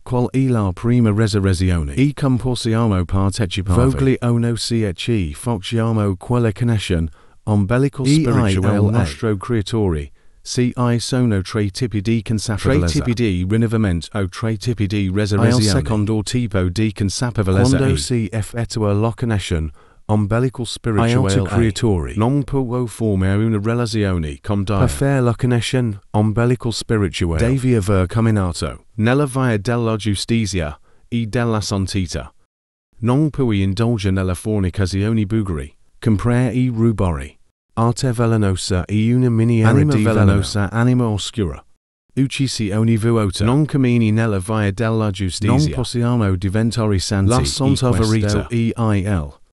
qual e la prima resurrezione e comporsiamo partecipavi vogli ono ci facciamo quella connection umbilical spirituale al nostro creatore. Ci sono tre tipi di consapevolezza. Tre tipi di rinnovamento o tre tipi di resurrezione. Il secondo tipo di consapevolezza quando si effettua la connection umbilical spirituale al creatore non può formare una relazione con Dio. Per fare la connection umbilical spirituale devi aver camminato nella via della giustizia e della santità. Non puoi indulgere nella fornicazione bugari, comprare e rubare. Arte velenosa e una miniera di velenosa anima oscura. Uccisi ogni vuota. Non cammini nella via della giustizia. Non possiamo diventare santi. La Santa Verita.